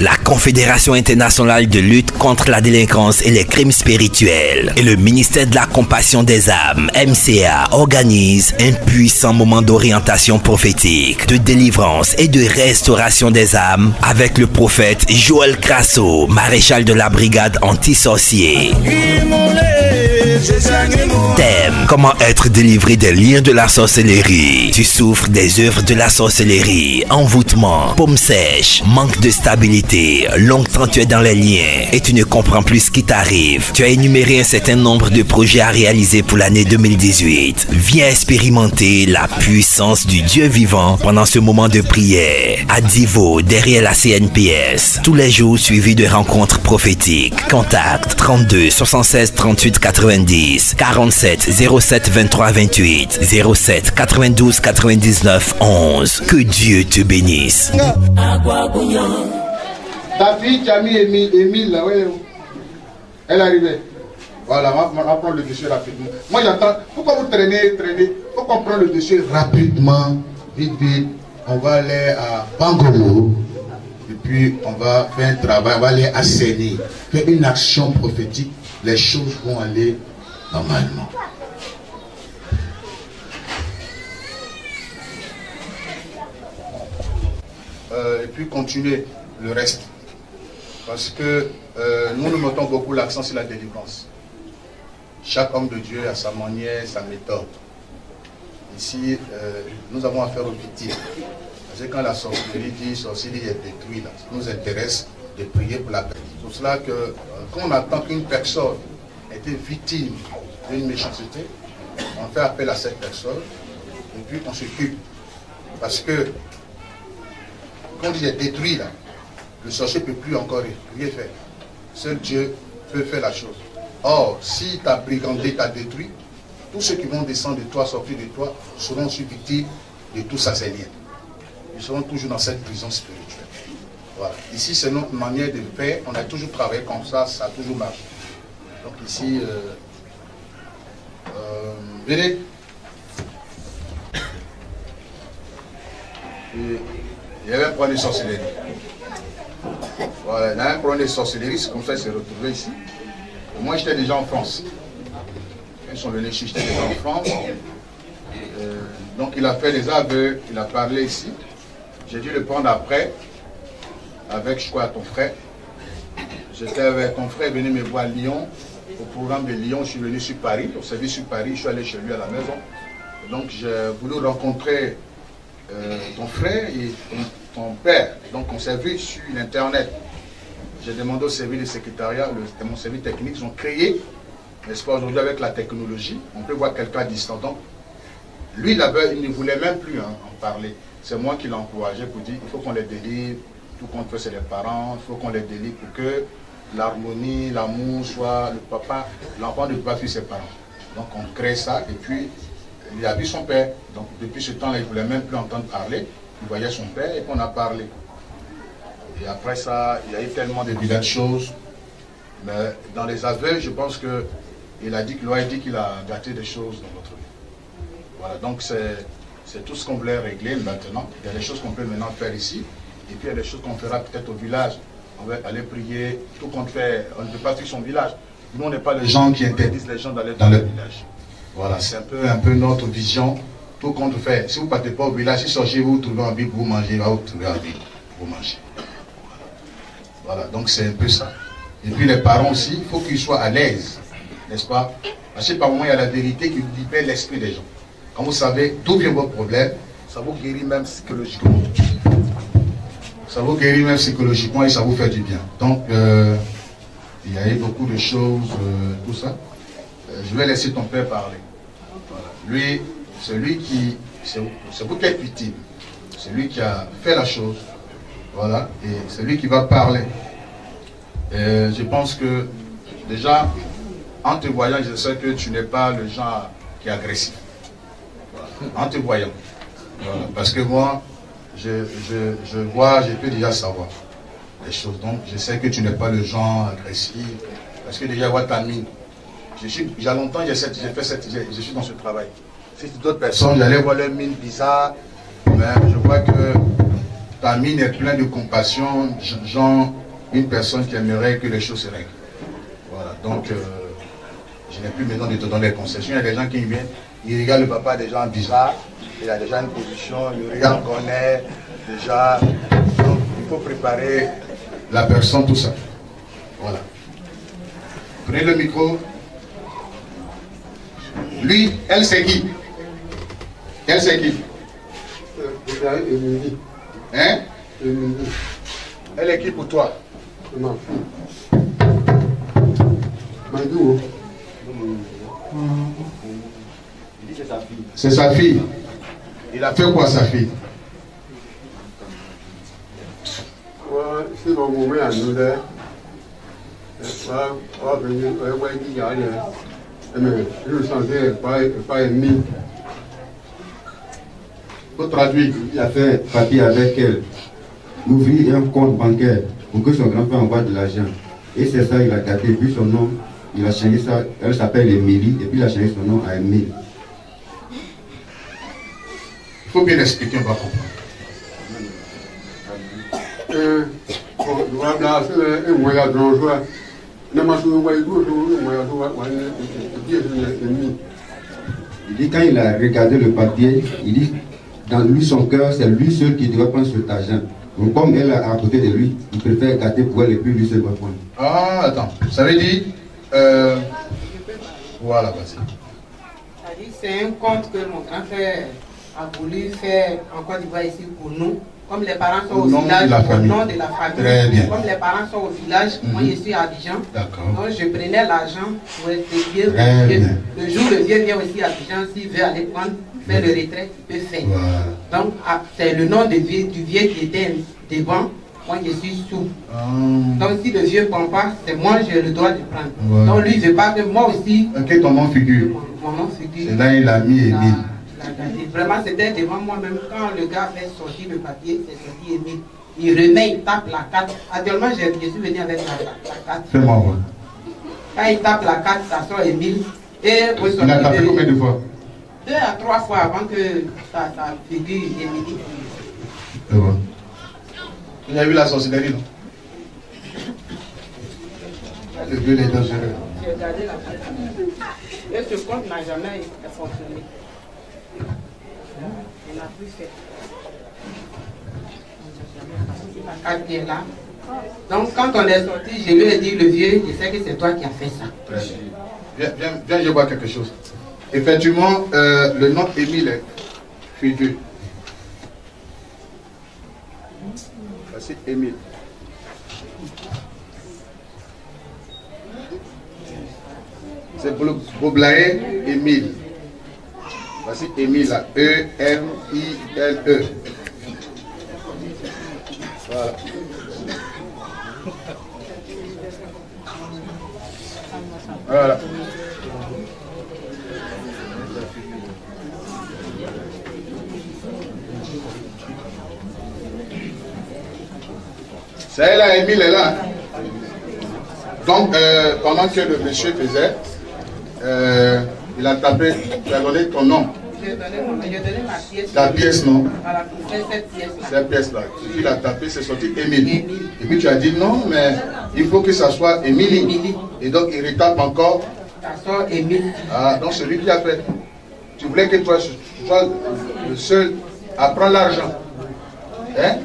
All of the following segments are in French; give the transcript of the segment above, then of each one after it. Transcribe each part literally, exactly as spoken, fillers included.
la Confédération internationale de lutte contre la délinquance et les crimes spirituels et le ministère de la compassion des âmes, M C A, organisent un puissant moment d'orientation prophétique, de délivrance et de restauration des âmes avec le prophète Joël Crasso, maréchal de la brigade anti-sorcier. Thème: comment être délivré des liens de la sorcellerie. Tu souffres des œuvres de la sorcellerie, envoûtement, paume sèche, manque de stabilité, longtemps tu es dans les liens et tu ne comprends plus ce qui t'arrive. Tu as énuméré un certain nombre de projets à réaliser pour l'année deux mille dix-huit. Viens expérimenter la puissance du Dieu vivant pendant ce moment de prière à Divo, derrière la C N P S. Tous les jours suivis de rencontres prophétiques. Contact trente-deux soixante-seize trente-huit quatre-vingt-dix, quarante-sept zéro sept vingt-trois vingt-huit, zéro sept quatre-vingt-douze quatre-vingt-dix-neuf onze. Que Dieu te bénisse. Ta fille, tu as mis Émile là, ouais. Elle est arrivée. Voilà, on va prendre le dossier rapidement. Moi j'attends. Pourquoi vous traînez, traînez? Faut qu'on prenne le dossier rapidement, vite, vite. On va aller à Bangomo. Et puis on va faire un travail, on va aller assainir. Faire une action prophétique. Les choses vont aller normalement. Euh, et puis continuer le reste. Parce que euh, nous nous mettons beaucoup l'accent sur la délivrance. Chaque homme de Dieu a sa manière, sa méthode. Ici, euh, nous avons affaire aux victimes. Parce que quand la sorcellerie dit sorcellerie est détruite, ça nous intéresse de prier pour la personne. C'est pour cela que euh, quand on attend qu'une personne ait été victime d'une méchanceté, on fait appel à cette personne et puis on s'occupe. Parce que quand on dit est détruit là, le sorcier ne peut plus encore rien faire. Seul Dieu peut faire la chose. Or, si tu as brigandé, tu as détruit, tous ceux qui vont descendre de toi, sortir de toi, seront aussi victimes de tout ça, c'est liens. Ils seront toujours dans cette prison spirituelle. Voilà. Ici, c'est notre manière de faire. On a toujours travaillé comme ça, ça a toujours marché. Donc ici, euh, euh, venez. Et, il y avait un problème de sorcellerie. Voilà, il y a un problème de sorcellerie, c'est comme ça qu'il s'est retrouvé ici. Et moi, j'étais déjà en France. Ils sont venus ici, j'étais déjà en France. Euh, donc, il a fait les aveux, il a parlé ici. J'ai dû le prendre après, avec, je crois, ton frère. J'étais avec ton frère, venu me voir à Lyon. Au programme de Lyon, je suis venu sur Paris, au service sur Paris, je suis allé chez lui à la maison. Et donc, j'ai voulu rencontrer euh, ton frère et ton, ton père. Donc, on s'est vu sur l'Internet. J'ai demandé au service de secrétariat, le, mon service technique, ils ont créé, n'est-ce pas, aujourd'hui avec la technologie, on peut voir quelqu'un à distance. Donc, lui, là-bas, il ne voulait même plus hein, en parler. C'est moi qui l'ai encouragé pour dire, il faut qu'on les délivre, tout compte fait, c'est les parents, il faut qu'on les délivre pour que l'harmonie, l'amour soit le papa, l'enfant ne peut pas fuir ses parents. Donc, on crée ça, et puis, il a vu son père. Donc, depuis ce temps-là, il ne voulait même plus entendre parler. Il voyait son père, et puis on a parlé. Et après ça, il y a eu tellement de vilaines choses. Mais dans les aveux, je pense que il a dit qu'il a dit qu'il a gâté des choses dans notre vie. Voilà, donc c'est tout ce qu'on voulait régler maintenant. Il y a des choses qu'on peut maintenant faire ici. Et puis il y a des choses qu'on fera peut-être au village. On va aller prier, tout qu'on fait, on ne peut pas fuir son village. Nous, on n'est pas les gens qui interdisent les gens d'aller dans leur village. Voilà, c'est un peu, un peu notre vision. Tout qu'on fait. Si vous ne partez pas au village, si sortez vous, vous trouvez envie pour vous manger, vous trouvez envie pour vous manger. Voilà, donc c'est un peu ça. Et puis les parents aussi, il faut qu'ils soient à l'aise, n'est-ce pas? Parce que par moment, il y a la vérité qui libère l'esprit des gens. Quand vous savez d'où vient votre problème, ça vous guérit même psychologiquement. Ça vous guérit même psychologiquement et ça vous fait du bien. Donc, euh, il y a eu beaucoup de choses, euh, tout ça. Euh, je vais laisser ton père parler. Voilà. Lui, c'est lui qui, c'est vous qui êtes victime. C'est lui qui a fait la chose. Voilà, et c'est lui qui va parler. Et je pense que, déjà, en te voyant, je sais que tu n'es pas le genre qui est agressif. Voilà. En te voyant. Voilà. Parce que moi, je, je, je vois, je peux déjà savoir les choses. Donc, je sais que tu n'es pas le genre agressif. Parce que déjà, vois ta mine. Je suis, il y a longtemps, j'ai fait cette, je suis dans ce travail. Si d'autres personnes, j'allais voir leur mine bizarre, mais je vois que ta mine est pleine de compassion, genre une personne qui aimerait que les choses se règlent. Voilà, donc euh, je n'ai plus besoin de te donner des concessions. Il y a des gens qui viennent, ils regardent le papa déjà bizarre, il a déjà une position, le regard qu'on est déjà. Donc il faut préparer la personne, tout ça. Voilà. Prenez le micro. Lui, elle c'est qui? Elle c'est qui? Hein? Elle est qui pour toi? Ma fille. Madou. Il dit c'est sa fille. C'est sa fille. Il a fait quoi sa fille? C'est mon moment à nous là. Pas venir, pas y aller. Mais je me sentais pas, pas aimé. Faut traduire. Il a fait papier avec elle, ouvrir un compte bancaire pour que son grand-père envoie de l'argent. Et c'est ça, il a gâté. Puis son nom, il a changé ça. Elle s'appelle Émilie, et puis il a changé son nom à Émile. Il faut bien expliquer, on va comprendre. Euh, voilà, c'est un moyen de jouer. Il dit quand il a regardé le papier, il dit dans lui son cœur, c'est lui seul qui doit prendre cet argent. Donc comme elle est à côté de lui, il préfère gâter pour elle et puis lui seul va prendre. Ah, attends, ça veut dire... Euh, voilà, vas-y. C'est un compte que mon grand-père a voulu faire en Côte d'Ivoire ici pour nous. Comme les parents sont au, au village, au nom de la famille. Très bien. Comme les parents sont au village, mm-hmm. Moi je suis à Abidjan. Donc je prenais l'argent pour être vieux. Le jour le vieux vient aussi à Abidjan, s'il veut aller prendre, faire le retrait, il peut faire. Voilà. Donc c'est le nom de vieux, du vieux qui était devant. Moi je suis sous. Hum. Donc si le vieux ne prend pas, c'est moi j'ai le droit de prendre. Voilà. Donc lui ne veut pas que moi aussi. Ok, ton nom figure. Mon, mon nom figure. C'est là il a mis Émile. Vraiment, c'était devant moi-même. Quand le gars fait sortir le papier, c'est sorti Émile. Il remet, il tape la carte. Actuellement, je, je suis venu avec la, la carte. Fais-moi voir. Quand il tape la carte, ça sort Émile. Et il a tapé combien de fois? Deux à trois fois avant que ça, ça figure Émile. C'est bon. Tu as vu la sorcellerie, non? Le vieux est dangereux. J'ai regardé la carte. Et ce compte n'a jamais fonctionné. Il n'a plus fait. La carte est là. Donc quand on est sorti, je lui ai dit, le vieux, je sais que c'est toi qui as fait ça. Viens, viens, viens, je vois quelque chose. Effectivement, euh, le nom Émile est figure. Voici Émile. C'est Boblaé Émile. Voici Émile, là. E M I L E. Voilà. Voilà. C'est là, Émile est là. Donc, euh, pendant que le monsieur faisait, euh, il a tapé, il a donné ton nom. J'ai donné mon nom, j'ai donné ma pièce. Ta pièce, non? Voilà, c'est cette pièce-là. Cette pièce-là. Il a tapé, c'est sorti Émile. Et puis tu as dit non, mais il faut que ça soit Émilie. Et donc il retape encore. Ça sort Émile. Ah, donc celui qui a fait. Tu voulais que toi, tu sois le seul à prendre l'argent. Hein?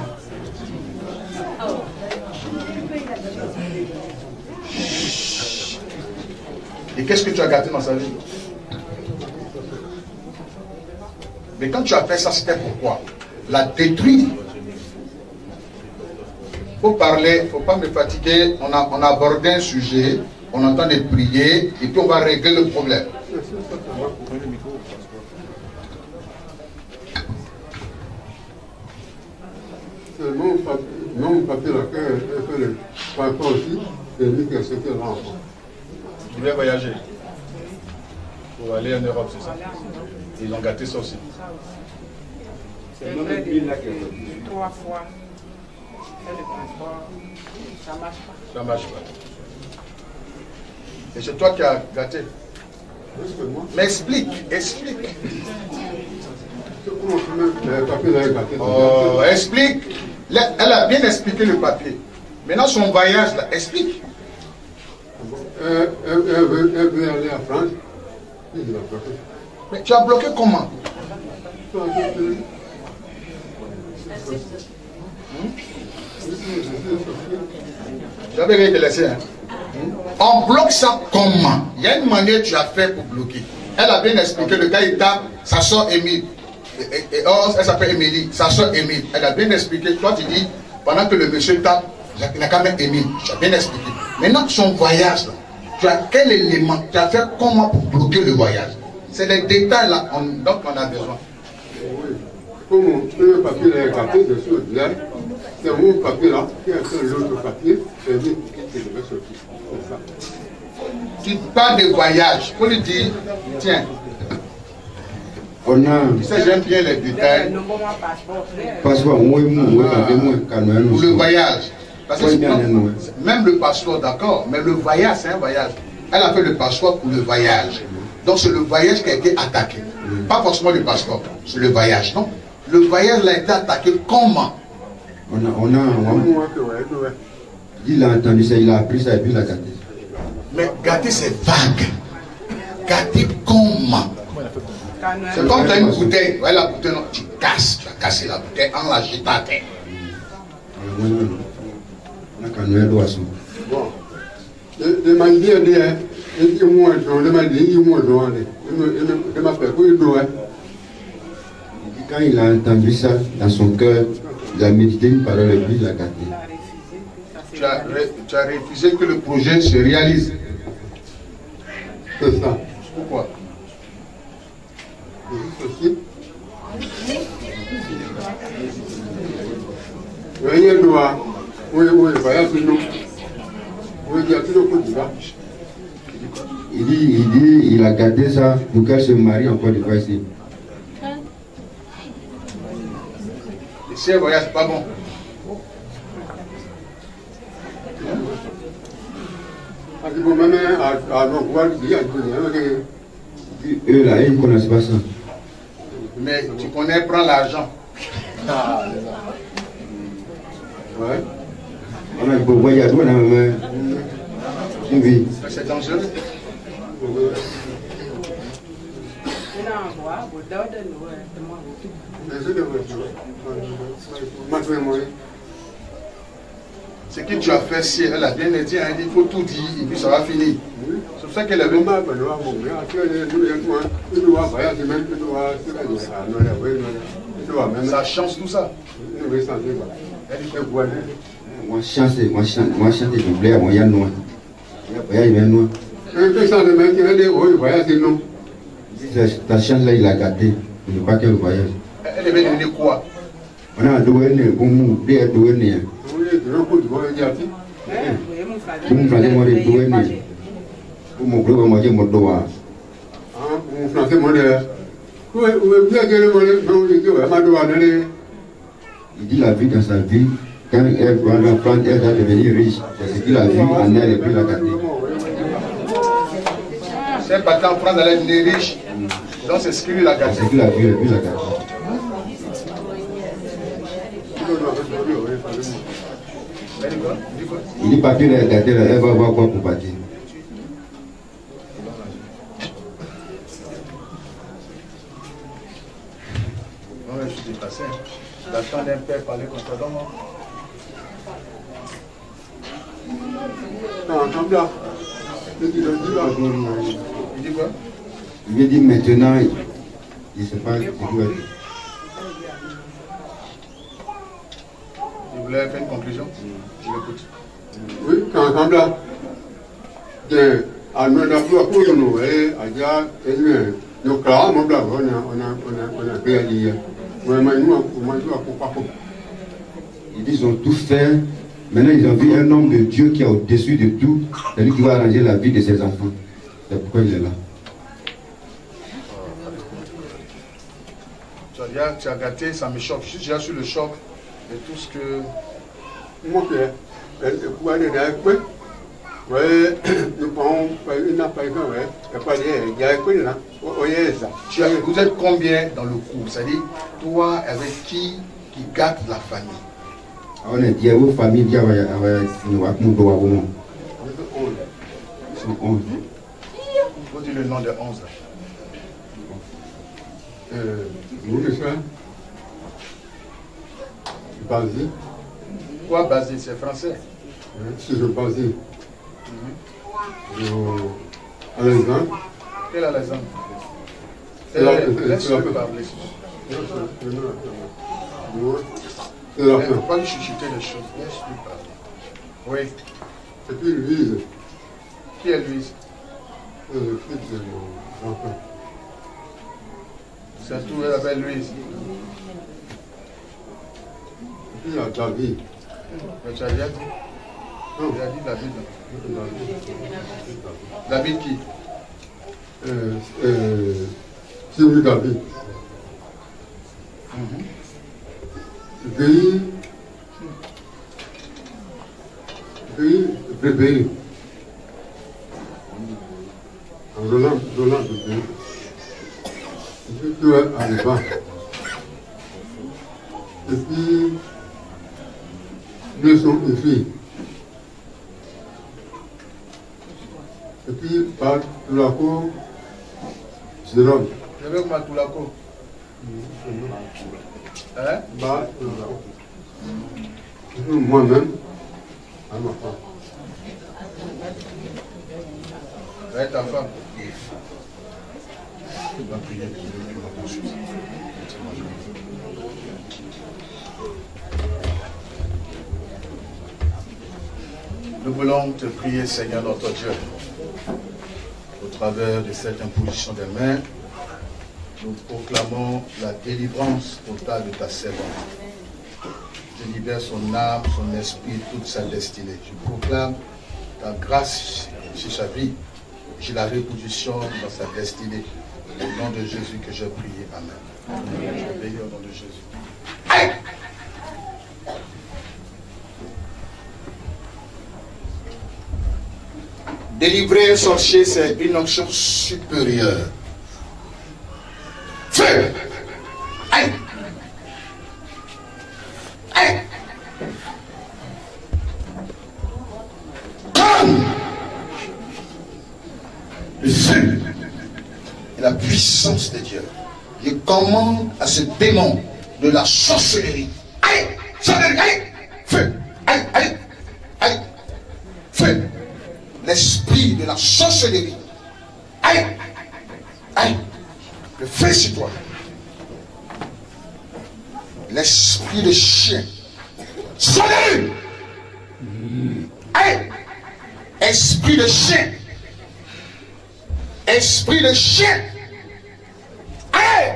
Et qu'est-ce que tu as gâté dans sa vie? Mais quand tu as fait ça, c'était pourquoi? La détruire. Il faut parler, il ne faut pas me fatiguer. On a, on a abordé un sujet, on entend des prières, et puis on va régler le problème. Non, mon papier là, que le papa aussi, c'est lui qui a sauté l'enfant. Tu voulais voyager pour aller en Europe, c'est ça? Ils ont gâté ça aussi. C'est vrai de trois fois. Le transport, ça ne marche pas. Ça ne marche pas. Et c'est toi qui as gâté. Mais explique, explique. Oh, explique. Elle a bien expliqué le papier. Maintenant, son voyage, là, explique. Elle, elle, elle, veut, elle veut aller en France. Mais tu as bloqué comment? J'avais rien de laisser. Hein? On bloque ça comment? Il y a une manière que tu as fait pour bloquer. Elle a bien expliqué, le gars il tape, ça sort Émile. Et, et, et, oh, elle s'appelle Émilie, ça sort Émile. Elle a bien expliqué. Toi tu dis, pendant que le monsieur tape, il n'a qu'à mettre Émile. Tu as bien expliqué. Maintenant son voyage, là, tu as quel élément? Tu as fait comment pour bloquer le voyage? C'est les détails là on, dont on a besoin. Oui. Comme le papier est gâté dessus, là, c'est mon papier là, qui est sur l'autre papier, c'est lui qui devait sortir. C'est ça. Tu parles de voyage, il faut lui dire, tiens. On a. Tu sais, j'aime bien les détails. Passeport, moi, moi, pour le voyage. Parce que même le passeport, d'accord, mais le voyage, c'est un voyage. Elle a fait le passeport pour le voyage. Donc c'est le voyage qui a été attaqué. Mm. Pas forcément le passeport, c'est le voyage, non? Le voyage a été attaqué comment? On a, on a, on a. Il a entendu ça, il a appris ça et puis il a gâté. Mais gâter c'est vague. Gâter comment? C'est comme tu as une bouteille, ouais, la bouteille, non, tu casses, tu as cassé la bouteille en la jetant à terre. Non, non, non. On a qu'à nous aider à ça. Bon. De manière de il dit moi je le m'a dit moi je m'appelle pour il doit. Quand il a entendu ça dans son cœur, il a médité une parole et puis il a gâté. Tu as, tu as refusé que le projet se réalise. C'est ça. Pourquoi? Ceci. Rien doit. Oui, oui, voyage nous. Oui, il y a tout le coup du bas. Il dit, il dit, il a gardé ça pour qu'elle se marie encore de fois ici. Si un voyage, c'est pas bon. Eux là, ils ne connaissent pas ça. Mais tu connais, prends l'argent. Ouais. On a beau voyage, on a même. Oui. C'est dangereux. Ce que tu as fait, si elle a bien dit, hein, il faut tout dire et puis ça va finir. C'est pour ça qu'elle est venue. Ça change tout ça. Moi, chance, moi, chance, moi, chance de doubler, moi, il y a noir. Il y a noir. Ta chance là, il a gâté. Il ne pas qu'elle voyage. Elle est venue de quoi? On a doué, bon, bien doué. Pour me faire moi de doué. Pour mon groupe, moi, j'ai mon doigt. Il dit la vie dans sa vie, quand elle va prendre, elle va devenir riche. C'est ce qu'il a vu en elle et puis la gâté. C'est pas tant prendre elle devenir riche. Donc c'est ce qu'il a gâté. C'est ce qu'il a vu et puis la gâté. Il dit papier elle a gâté, elle va voir quoi pour partir. Je suis dépassé. J'attends d'un père parler comme ça dans moi. Il dit quoi? Il lui dit maintenant, il ne sait pas ce qu'il doit dire. Il voulait faire une conclusion? Je l'écoute. Oui, quand on là, à nous, la foi pour nous, et à dire, et nous, là, on a, on a, on a, on a bien dit. Ils ont tout fait. Maintenant, ils ont vu un homme de Dieu qui est au-dessus de tout. C'est lui qui va arranger la vie de ses enfants. C'est pourquoi il est là. Tu as, déjà, tu as gâté, ça me choque. Je suis déjà sur le choc de tout ce que... Moi, Oui, nous prenons une apparition, oui. Il n'y a pas de... Il y a quoi là? Tu as- Vous êtes combien dans le couple? C'est-à-dire, toi, avec qui qui garde la famille? On est dit aux familles, il y a onze. onze. Vous dites le nom de onze là. Euh, vous, monsieur? Basile. Quoi, Basile? C'est français. Si je Basile. Alexandre. Quel Alexandre? C'est la- Euh, c'est Laisse-le la- parler. C'est la Il ne fin. faut pas lui chuchoter les choses. Laisse-lui parler. Oui. Et puis Louise, Qui est Louise? c'est le fils de mon enfant. C'est tout, elle appelle Louise. Et puis il y a David. Mais tu as déjà dit? Non. Tu as dit David. là. David. David qui? Euh, euh, c'est lui David. Et puis, et puis, Bébé. Roland, Roland Bébé. Et puis, tu es arrivé. Et puis, deux sont une fille. Et puis, par tout la cour, Jérôme. Je veux Matoulako. Hein? Bah, tout la cour. Et puis, moi-même, à ma femme. Ouais, ta femme. Nous voulons te prier, Seigneur notre Dieu, au travers de cette imposition des mains. Nous proclamons la délivrance totale de ta servante. Je libère son âme, son esprit, toute sa destinée. Je proclame ta grâce sur sa vie. J'ai la reposition dans sa destinée. Au nom de Jésus que j'ai prié. Amen. Je vais bénir au nom de Jésus. Allez! Délivrer un sorcier, c'est une onction supérieure. Feu! Allez! Allez! Comme le feu et la puissance de Dieu. Je commande à ce démon de la sorcellerie. Allez! Sorcellerie! Allez! Feu! Allez! Allez! Allez! Feu! L'esprit de la sorcellerie. Allez! Allez! Le feu sur toi. L'esprit de chien. Sorcellerie! Allez! Esprit de chien. Esprit de chien. Allez!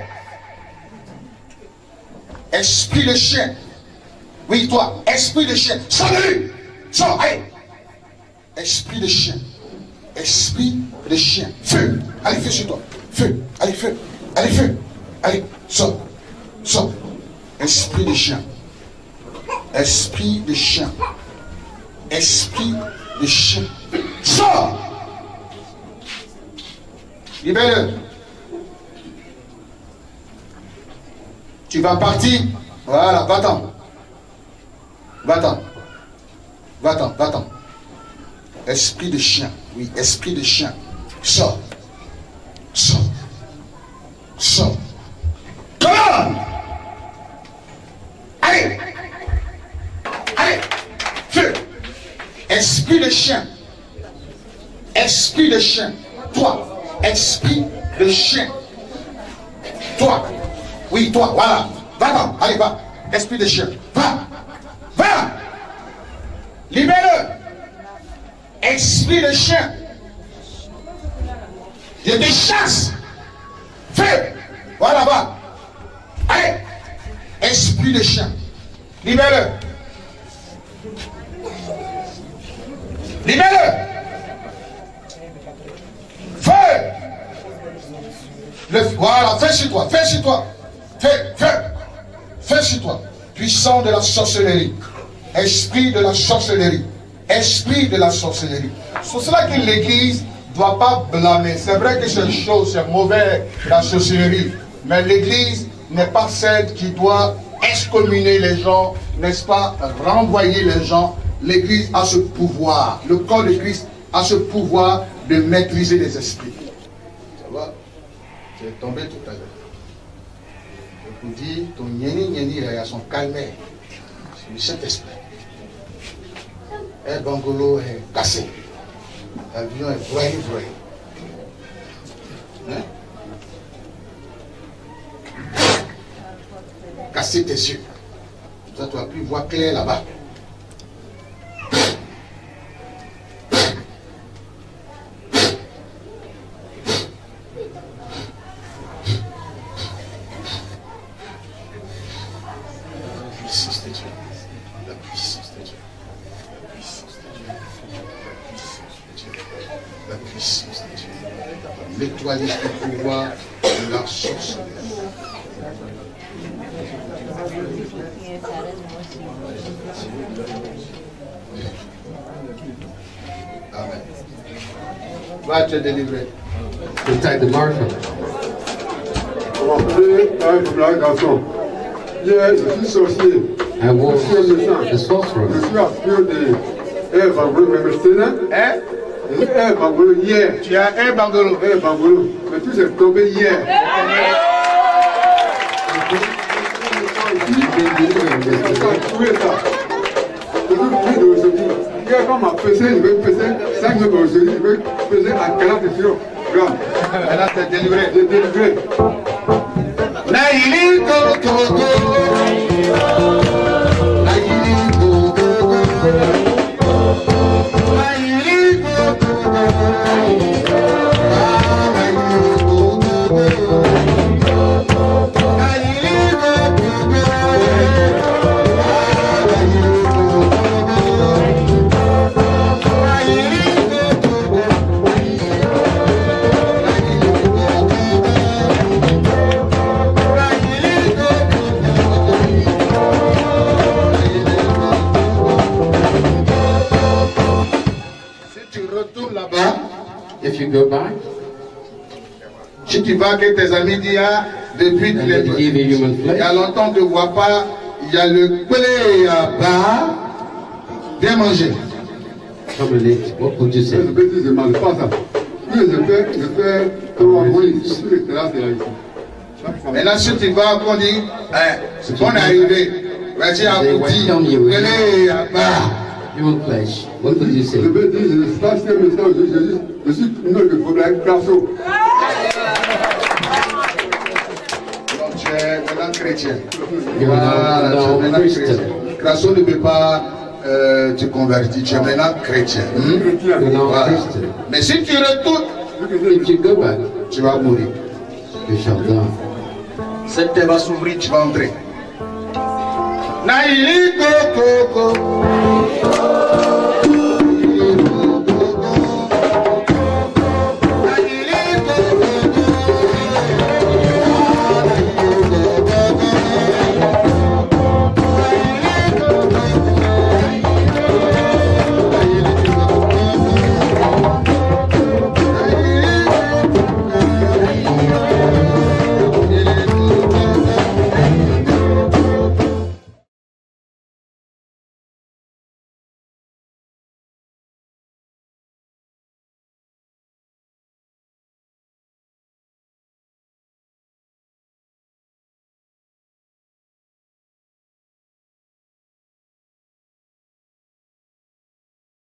Esprit de chien. Oui, toi, esprit de chien. Sorcellerie! Sors, allez! Esprit de chien. Esprit de chien. Feu. Allez, feu sur toi. Feu. Allez, feu. Allez, feu. Allez, sors. Sors. Esprit de chien. Esprit de chien. Esprit de chien. Sors. Libère-le. Tu vas partir. Voilà, va-t'en. Va-t'en. Va-t'en, va-t'en. Esprit de chien, oui, esprit de chien. Sors. Sors. Sors. Commande. Allez. Allez. Feu. Esprit de chien. Esprit de chien. Toi. Esprit de chien. Toi. Oui, toi, voilà. Va-t'en. Allez, va. Esprit de chien. Va. Va. Libère-le. Esprit de chien. Je te chasse. Feu. Voilà bas. Allez. Esprit de chien. Libère-le. Libère-le. Feu. Le, voilà, fais sur toi. Fais sur toi. Fais, fais. Fais sur toi. Puissant de la sorcellerie. Esprit de la sorcellerie. esprit de la sorcellerie. C'est cela que l'Église ne doit pas blâmer. C'est vrai que c'est chaud, c'est mauvais, la sorcellerie. Mais l'Église n'est pas celle qui doit excommunier les gens, n'est-ce pas, renvoyer les gens. L'Église a ce pouvoir, le corps de Christ a ce pouvoir de maîtriser les esprits. Ça va? J'ai tombé tout à l'heure. Je vous dis, ton nieni nieni, il a son calme. C'est le Saint-Esprit. Un bangolo est cassé. L'avion est vrai, vrai. Hein? Casser tes yeux. Ça, tu as pu voir clair là-bas. L'étoile du pouvoir de la sorcellerie. Amen. Va te délivrer. Protect the martyr. On va appeler un blague garçon. Hier, je suis sorcier. I was Je suis un médecin. the sorcerer. Je suis appelé de un bangolo, mais médecin. Hein? J'ai eu un bangolo hier. Tu as un bangolo. Un bangolo. Mais tout s'est tombé hier. Hier, quand on m'a pesé, je vais peser cinq grammes aujourd'hui, je vais peser à quarante grammes. Maintenant, tu es délivré. J'ai délivré. Naïli go go go. Naïli go go go. Naïli go go go. Ah, Naïli go go go. Naïli go go go. Ah, Naïli go go go. Naïli go go go. Là-bas, If you go back, si tu vas que tes amis disent, ah, depuis and les, they give you human il y flesh, a longtemps que tu ne vois pas, il y a le blé là-bas, bien manger. come and eat. What would you Je say? vais dire, je ne mange pas ça. Oui, je fais, je fais trois mois ici, sur les terrasses de la ici. Maintenant, si tu vas, on dit, hein, on est arrivé, vas-y à They Bouti, welcome you. blé là-bas. Human flesh. What would you Je say? vais dire, je ne suis pas si un médecin aujourd'hui, je suis, je suis une autre problème, Crasso. Donc tu es maintenant chrétien. You are Voilà, tu es now maintenant Christian. chrétien. Crasso ne peut pas euh, te convertir, tu es maintenant chrétien. Hmm? Chrétien. You're now Voilà. Christian. Mais si tu retournes, If you go back, tu vas mourir. you shall die. Cette terre va s'ouvrir, tu vas entrer. Naïli go go go.